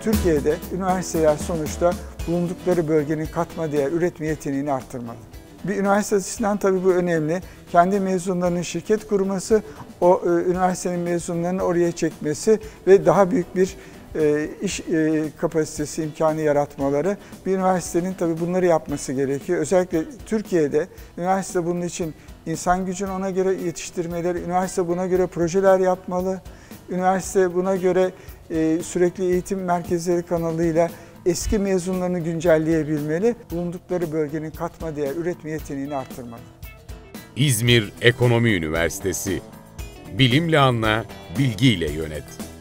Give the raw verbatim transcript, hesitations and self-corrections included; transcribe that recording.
Türkiye'de üniversiteler sonuçta bulundukları bölgenin katma değer üretme yeteneğini arttırmalı. Bir üniversite açısından tabii bu önemli. Kendi mezunlarının şirket kurması, o e, üniversitenin mezunlarını oraya çekmesi ve daha büyük bir e, iş e, kapasitesi, imkanı yaratmaları. Bir üniversitenin tabii bunları yapması gerekiyor. Özellikle Türkiye'de üniversite bunun için insan gücünü ona göre yetiştirmeleri, üniversite buna göre projeler yapmalı. Üniversite buna göre e, sürekli eğitim merkezleri kanalıyla eski mezunlarını güncelleyebilmeli, bulundukları bölgenin katma değer üretme yeteneğini arttırmalı. İzmir Ekonomi Üniversitesi. Bilimle anla, bilgiyle yönet.